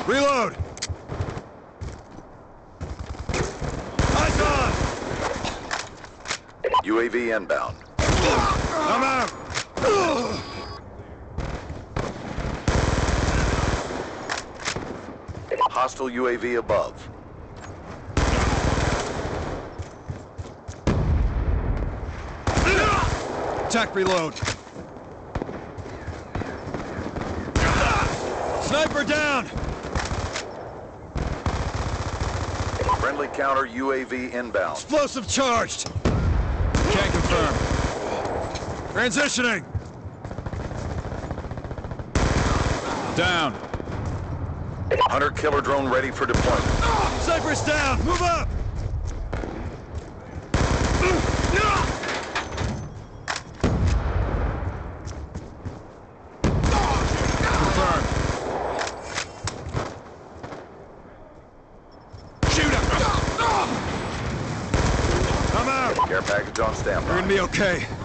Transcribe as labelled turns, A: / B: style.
A: Reload! Eyes on!
B: UAV inbound.
A: I'm out!
B: Hostile UAV above.
A: Attack reload. Sniper down!
B: Friendly counter UAV inbound.
A: Explosive charged! Can't confirm. Transitioning! Down.
B: Hunter killer drone ready for deployment.
A: Sniper's down! Move up! Confirmed. Shoot him! I'm out!
B: Care package on standby.
A: We're gonna be okay.